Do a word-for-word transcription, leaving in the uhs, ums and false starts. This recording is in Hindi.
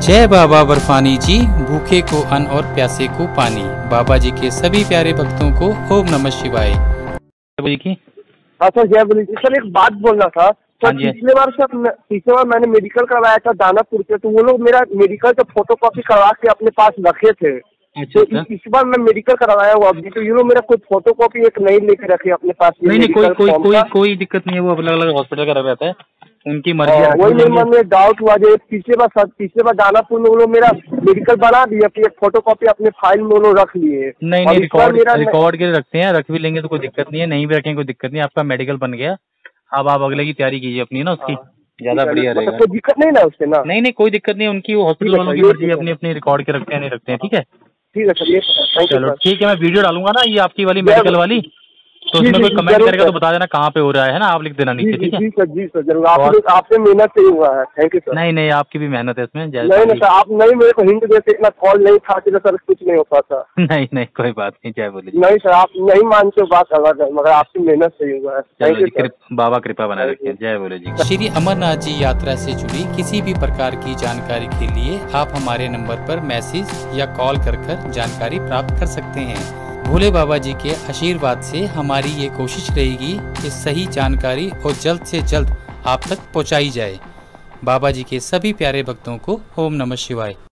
जय बाबा बर्फानी जी, भूखे को अन्न और प्यासे को पानी। बाबा जी के सभी प्यारे भक्तों को ओम नमः शिवाय। हाँ सर, जय बोली जी। सर एक बात बोलना था सर, पिछले बार सर पिछले बार मैंने मेडिकल करवाया था दानापुर से, तो वो लोग मेरा मेडिकल का फोटो कॉपी करवा के अपने पास रखे थे। अच्छा, तो इस बार मैं मेडिकल करवाया हुआ अभी, तो ये लोग मेरा कोई फोटो कॉपी एक नहीं लेके रखे अपने पास। नहीं नहीं, कोई कोई कोई कोई दिक्कत नहीं है, वो अलग अलग हॉस्पिटल का रहता है, उनकी मर्जी है। वही मेरे मन में डाउट हुआ जो पिछले बार सर पिछले बार दानापुर में वो लोग मेरा मेडिकल बना दिया, फिर एक फोटो कॉपी अपने फाइल में वो लोग रख लिए। नहीं नहीं, रिकॉर्ड रिकॉर्ड के लिए रखते हैं, रख भी लेंगे तो कोई दिक्कत नहीं है, नहीं भी रखेंगे कोई दिक्कत नहीं है। आपका मेडिकल बन गया, अब आप अगले की तैयारी कीजिए अपनी ना, उसकी ज्यादा बढ़िया रहेगा। कोई दिक्कत नहीं ना उससे ना? नहीं नहीं, कोई दिक्कत नहीं, उनकी वो हॉस्पिटल वालों की मर्जी है, अपनी अपनी रिकॉर्ड के रखते हैं नहीं रखते हैं। ठीक है ठीक है सर, ये चलो ठीक है, मैं वीडियो डालूंगा ना ये आपकी वाली मेडिकल वाली, तो उसमें कोई कमेंट करेगा तो बता देना कहाँ पे हो रहा है ना, आप लिख देना नीचे। ठीक है जी सर, जी सर जरूर। आपने आपसे मेहनत से ही हुआ है, थैंक यू सर। नहीं नहीं, आपकी भी मेहनत है इसमें। नहीं नहीं सर, आप नहीं मेरे को हिंट देते, इतना कॉल नहीं था तो सर कुछ नहीं हो पाता। नहीं नहीं, कोई बात नहीं, जय बोले। नहीं सर, आप नहीं मानते बात अलग है, मगर आपकी मेहनत से ही हुआ है। थैंक यू सर, बाबा कृपा बनाए रखें। जय बोले जी। श्री अमरनाथ जी यात्रा से जुड़ी किसी भी प्रकार की जानकारी के लिए आप हमारे नंबर पर मैसेज या कॉल कर कर जानकारी प्राप्त कर सकते हैं। भोले बाबा जी के आशीर्वाद से हमारी ये कोशिश रहेगी कि सही जानकारी और जल्द से जल्द आप तक पहुंचाई जाए। बाबा जी के सभी प्यारे भक्तों को ओम नमः शिवाय।